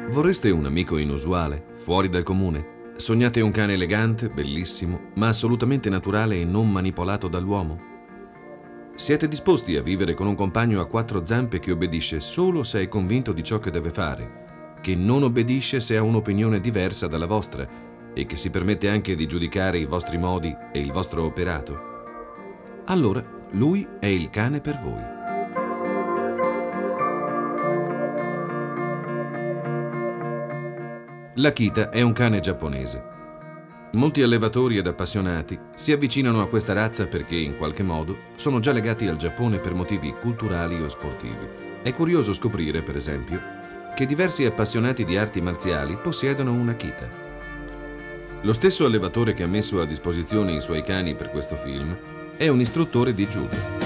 Vorreste un amico inusuale, fuori dal comune? Sognate un cane elegante, bellissimo, ma assolutamente naturale e non manipolato dall'uomo? Siete disposti a vivere con un compagno a quattro zampe che obbedisce solo se è convinto di ciò che deve fare, che non obbedisce se ha un'opinione diversa dalla vostra e che si permette anche di giudicare i vostri modi e il vostro operato? Allora, lui è il cane per voi. L'Akita è un cane giapponese. Molti allevatori ed appassionati si avvicinano a questa razza perché, in qualche modo, sono già legati al Giappone per motivi culturali o sportivi. È curioso scoprire, per esempio, che diversi appassionati di arti marziali possiedono un Akita. Lo stesso allevatore che ha messo a disposizione i suoi cani per questo film è un istruttore di judo.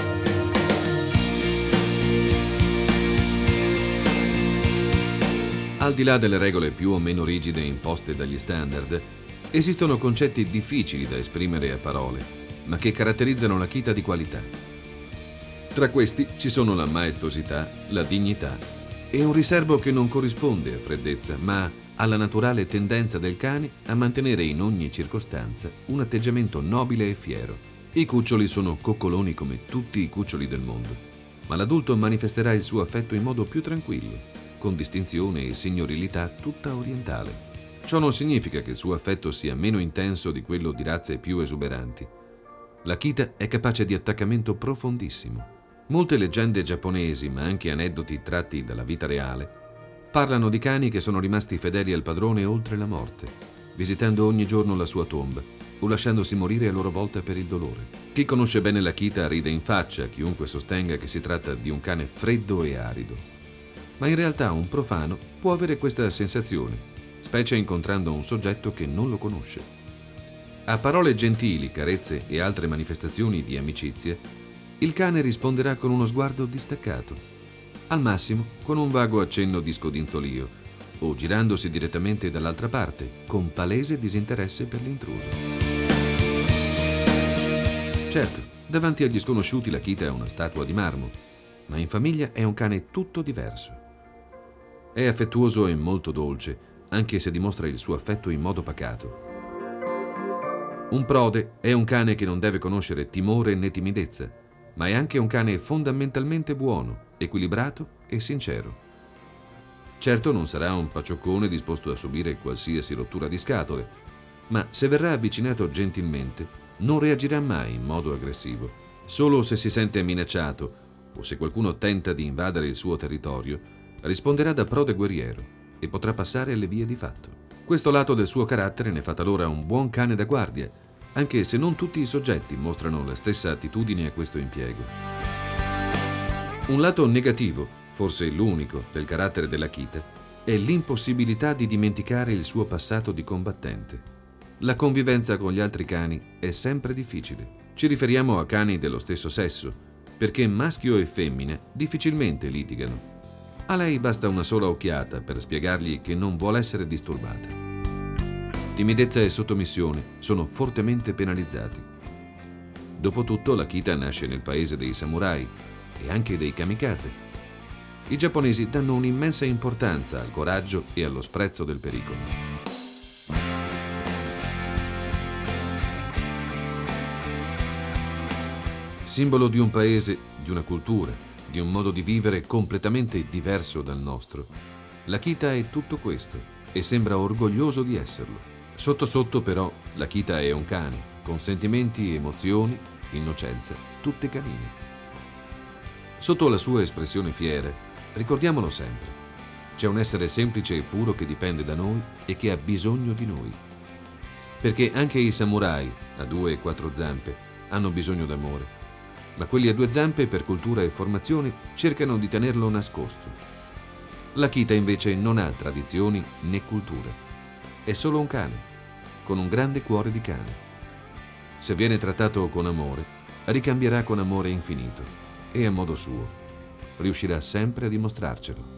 Al di là delle regole più o meno rigide imposte dagli standard, esistono concetti difficili da esprimere a parole, ma che caratterizzano l'Akita di qualità. Tra questi ci sono la maestosità, la dignità e un riserbo che non corrisponde a freddezza, ma alla naturale tendenza del cane a mantenere in ogni circostanza un atteggiamento nobile e fiero. I cuccioli sono coccoloni come tutti i cuccioli del mondo, ma l'adulto manifesterà il suo affetto in modo più tranquillo, con distinzione e signorilità tutta orientale. Ciò non significa che il suo affetto sia meno intenso di quello di razze più esuberanti. L'Akita è capace di attaccamento profondissimo. Molte leggende giapponesi, ma anche aneddoti tratti dalla vita reale, parlano di cani che sono rimasti fedeli al padrone oltre la morte, visitando ogni giorno la sua tomba o lasciandosi morire a loro volta per il dolore. Chi conosce bene l'Akita ride in faccia a chiunque sostenga che si tratta di un cane freddo e arido. Ma in realtà un profano può avere questa sensazione, specie incontrando un soggetto che non lo conosce. A parole gentili, carezze e altre manifestazioni di amicizia, il cane risponderà con uno sguardo distaccato, al massimo con un vago accenno di scodinzolio, o girandosi direttamente dall'altra parte, con palese disinteresse per l'intruso. Certo, davanti agli sconosciuti l'Akita è una statua di marmo, ma in famiglia è un cane tutto diverso. È affettuoso e molto dolce, anche se dimostra il suo affetto in modo pacato. Un prode è un cane che non deve conoscere timore né timidezza, ma è anche un cane fondamentalmente buono, equilibrato e sincero. Certo non sarà un paccioccone disposto a subire qualsiasi rottura di scatole, ma se verrà avvicinato gentilmente non reagirà mai in modo aggressivo. Solo se si sente minacciato o se qualcuno tenta di invadere il suo territorio, risponderà da prode guerriero e potrà passare alle vie di fatto. Questo lato del suo carattere ne fa talora un buon cane da guardia, anche se non tutti i soggetti mostrano la stessa attitudine a questo impiego. Un lato negativo, forse l'unico, del carattere dell'Akita è l'impossibilità di dimenticare il suo passato di combattente. La convivenza con gli altri cani è sempre difficile. Ci riferiamo a cani dello stesso sesso, perché maschio e femmina difficilmente litigano. A lei basta una sola occhiata per spiegargli che non vuole essere disturbata. Timidezza e sottomissione sono fortemente penalizzati. Dopotutto l'Akita nasce nel paese dei samurai e anche dei kamikaze. I giapponesi danno un'immensa importanza al coraggio e allo sprezzo del pericolo. Simbolo di un paese, di una cultura, di un modo di vivere completamente diverso dal nostro, l'Akita è tutto questo e sembra orgoglioso di esserlo. Sotto sotto però l'Akita è un cane, con sentimenti, emozioni, innocenza, tutte canine. Sotto la sua espressione fiera, ricordiamolo sempre, c'è un essere semplice e puro che dipende da noi e che ha bisogno di noi. Perché anche i samurai, a 2 e 4 zampe, hanno bisogno d'amore, ma quelli a 2 zampe per cultura e formazione cercano di tenerlo nascosto. L'Akita invece non ha tradizioni né cultura. È solo un cane, con un grande cuore di cane. Se viene trattato con amore, ricambierà con amore infinito e a modo suo riuscirà sempre a dimostrarcelo.